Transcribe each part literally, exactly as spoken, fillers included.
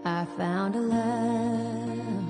I found a love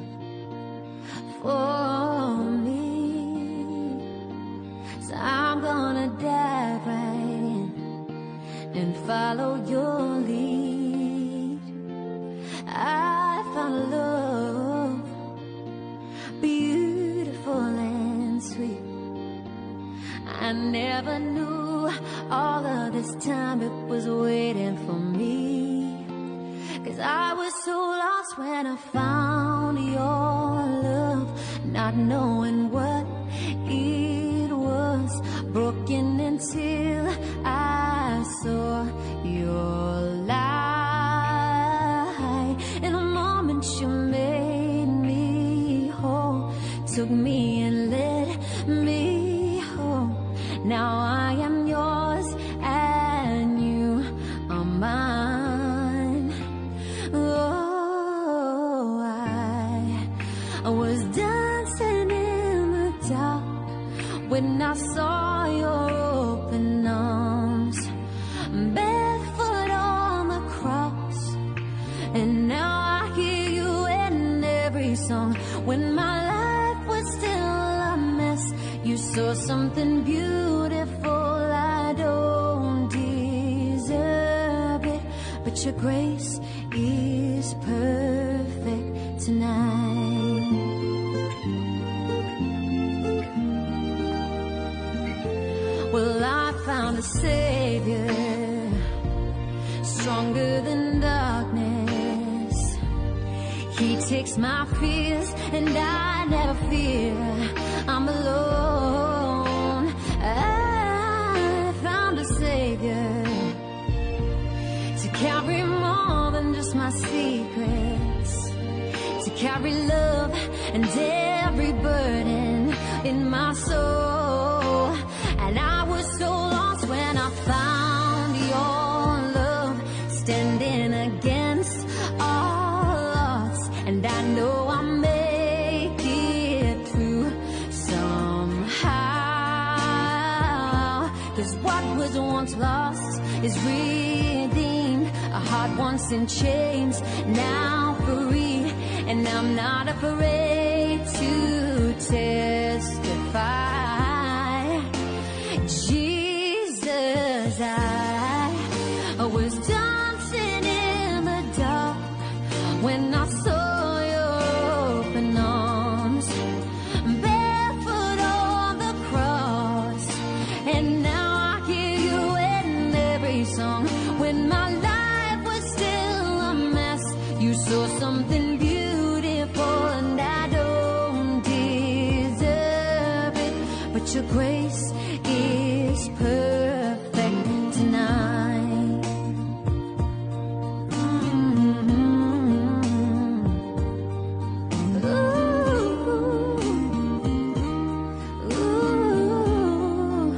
for me. So I'm gonna dive right in and follow your lead. I found a love beautiful and sweet. I never knew all of this time it was waiting for me. 'Cause I was so lost when I found your love, not knowing what it was, broken until I saw your light. In a moment you made me whole, took me and let me home. Now I am yours and you are mine. Oh, I, I was dancing in the dark when I saw your open arms, barefoot on the cross. And now I hear you in every song. When my life was still a mess, you saw something beautiful. I don't deserve it, but your grace is perfect tonight. Well, I found a Savior, stronger than darkness. He takes my fears and I never fear I'm alone. I found a Savior to carry more than just my secrets, to carry love and every burden in my soul. And I was so lost when I found your love, standing against all odds. And I know I'll make it through somehow. 'Cause what was once lost is redeemed, a heart once in chains, now free. And I'm not afraid to testify. Jesus, I, I was dancing in the dark when I saw your open arms, barefoot on the cross. And now I hear you in every song. When my life was still a mess, you saw something beautiful, and I don't deserve it, but your grace is perfect tonight. Mm-hmm. Ooh, ooh,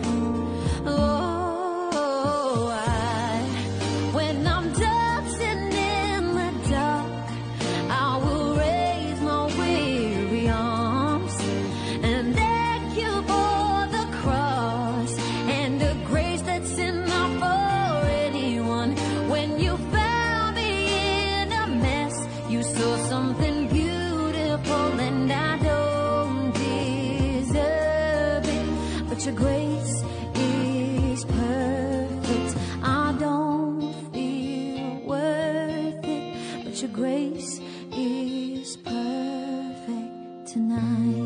oh, I, when I'm dancing in the dark, I will raise my weary arms and thank you for the cross and the grace that's enough for anyone. When you found me in a mess, you saw something beautiful, and I don't deserve it, but your grace is perfect. I don't feel worth it, but your grace is perfect tonight.